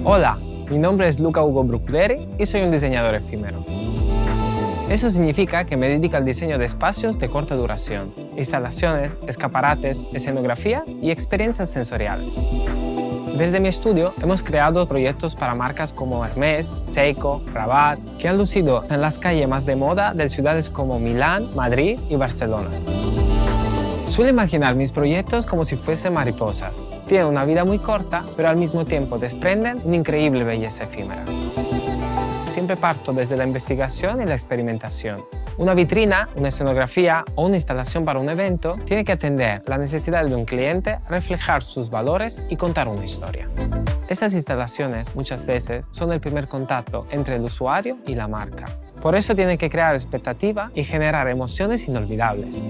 Hola, mi nombre es Luca Ugo Bruculeri y soy un diseñador efímero. Eso significa que me dedico al diseño de espacios de corta duración, instalaciones, escaparates, escenografía y experiencias sensoriales. Desde mi estudio hemos creado proyectos para marcas como Hermès, Seiko, Rabat, que han lucido en las calles más de moda de ciudades como Milán, Madrid y Barcelona. Suelo imaginar mis proyectos como si fuesen mariposas. Tienen una vida muy corta, pero al mismo tiempo desprenden una increíble belleza efímera. Siempre parto desde la investigación y la experimentación. Una vitrina, una escenografía o una instalación para un evento tiene que atender la necesidad de un cliente, reflejar sus valores y contar una historia. Estas instalaciones muchas veces son el primer contacto entre el usuario y la marca. Por eso tienen que crear expectativa y generar emociones inolvidables.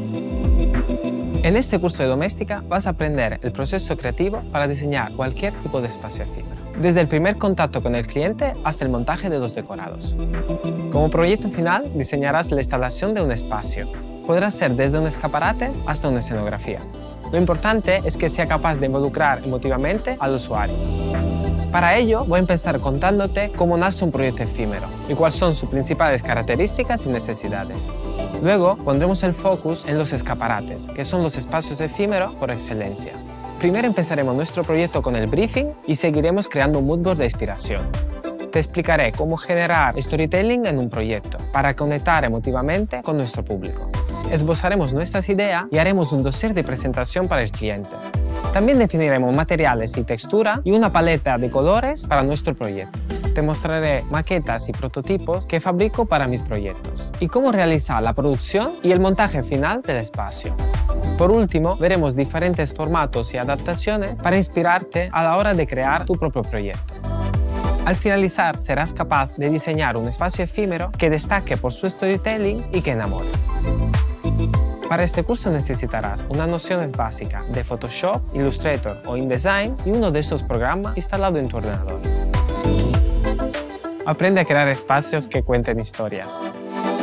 En este curso de doméstica vas a aprender el proceso creativo para diseñar cualquier tipo de espacio efímero, desde el primer contacto con el cliente hasta el montaje de los decorados. Como proyecto final, diseñarás la instalación de un espacio. Podrá ser desde un escaparate hasta una escenografía. Lo importante es que sea capaz de involucrar emotivamente al usuario. Para ello, voy a empezar contándote cómo nace un proyecto efímero y cuáles son sus principales características y necesidades. Luego, pondremos el focus en los escaparates, que son los espacios efímeros por excelencia. Primero empezaremos nuestro proyecto con el briefing y seguiremos creando un moodboard de inspiración. Te explicaré cómo generar storytelling en un proyecto para conectar emotivamente con nuestro público. Esbozaremos nuestras ideas y haremos un dossier de presentación para el cliente. También definiremos materiales y textura y una paleta de colores para nuestro proyecto. Te mostraré maquetas y prototipos que fabrico para mis proyectos y cómo realizar la producción y el montaje final del espacio. Por último, veremos diferentes formatos y adaptaciones para inspirarte a la hora de crear tu propio proyecto. Al finalizar, serás capaz de diseñar un espacio efímero que destaque por su storytelling y que enamore. Para este curso necesitarás unas nociones básicas de Photoshop, Illustrator o InDesign y uno de estos programas instalado en tu ordenador. Aprende a crear espacios que cuenten historias.